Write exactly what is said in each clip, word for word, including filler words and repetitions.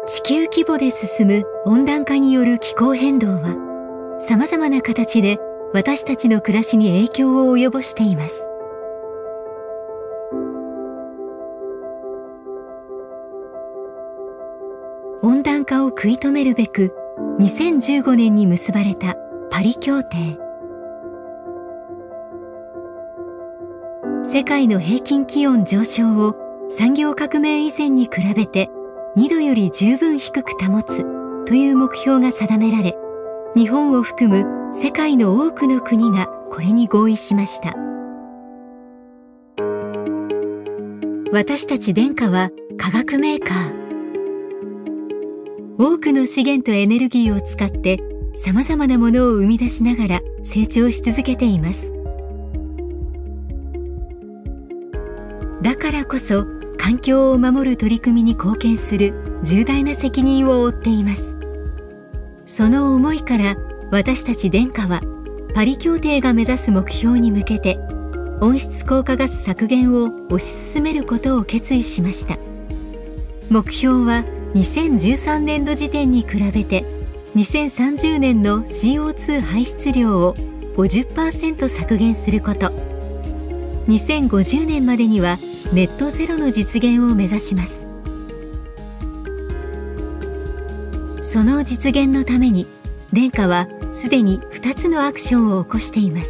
地球規模で進む温暖化による気候変動は、様々な形で私たちの暮らしに影響を及ぼしています。温暖化を食い止めるべく、にせんじゅうごねんに結ばれたパリ協定。世界の平均気温上昇を産業革命以前に比べてにどより十分低く保つという目標が定められ、日本を含む世界の多くの国がこれに合意しました。私たち電化は化学メーカー。多くの資源とエネルギーを使って様々なものを生み出しながら成長し続けています。だからこそ環境を守る取り組みに貢献する重大な責任を負っています。その思いから私たち電化はパリ協定が目指す目標に向けて温室効果ガス削減を推し進めることを決意しました。目標はにせんじゅうさんねんど時点に比べてにせんさんじゅうねんの シーオーツー 排出量を ごじゅっパーセント 削減すること、にせんごじゅうねんまでにはネットゼロの実現を目指します。その実現のために電化はすでにふたつのアクションを起こしています。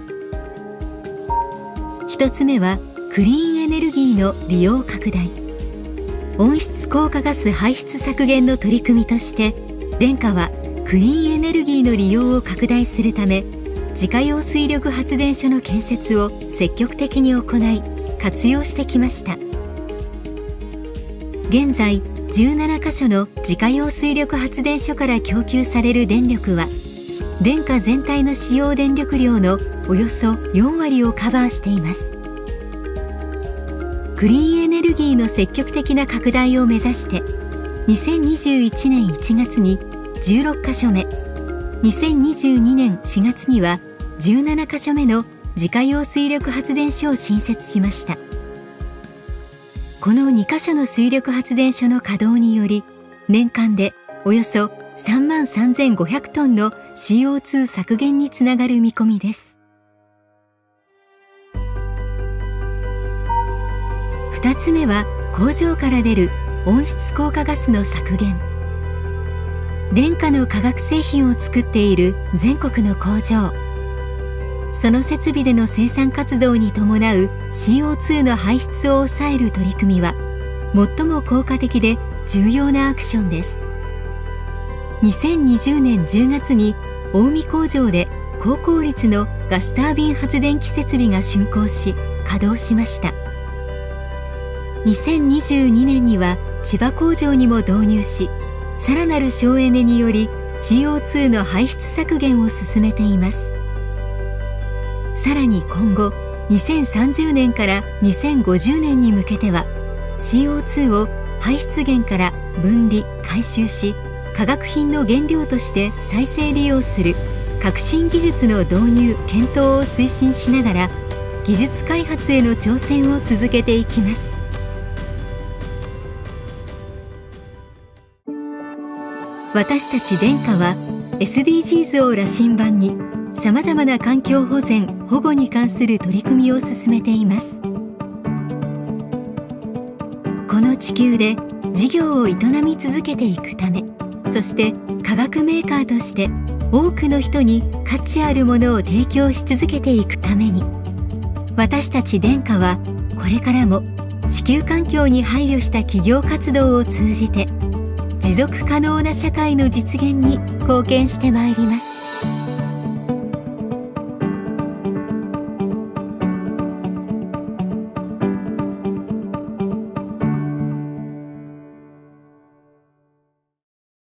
ひとつめはクリーンエネルギーの利用拡大。温室効果ガス排出削減の取り組みとして電化はクリーンエネルギーの利用を拡大するため自家用水力発電所の建設を積極的に行い活用してきました。現在じゅうななかしょの自家用水力発電所から供給される電力は電化全体の使用電力量のおよそよんわりをカバーしています。クリーンエネルギーの積極的な拡大を目指してにせんにじゅういちねんいちがつにじゅうろっかしょめ、にせんにじゅうにねんしがつにはじゅうななかしょめの自家用水力発電所を新設しました。このにかしょの水力発電所の稼働により年間でおよそさんまんさんぜんごひゃくトンの シーオーツー 削減につながる見込みです。ふたつめは工場から出る温室効果ガスの削減。電化の化学製品を作っている全国の工場、その設備での生産活動に伴う シーオーツー の排出を抑える取り組みは最も効果的で重要なアクションです。にせんにじゅうねんじゅうがつに近江工場で高効率のガスタービン発電機設備が竣工し稼働しました。にせんにじゅうにねんには千葉工場にも導入し、さらなる省エネにより シーオーツー の排出削減を進めています。さらに今後にせんさんじゅうねんからにせんごじゅうねんに向けては シーオーツー を排出源から分離・回収し化学品の原料として再生利用する革新技術の導入・検討を推進しながら技術開発への挑戦を続けていきます。私たち電化は エスディージーズ を羅針盤にさまざまな環境保全・保護に関する取り組みを進めています。この地球で事業を営み続けていくため、そして化学メーカーとして多くの人に価値あるものを提供し続けていくために、私たち電化はこれからも地球環境に配慮した企業活動を通じて持続可能な社会の実現に貢献してまいります。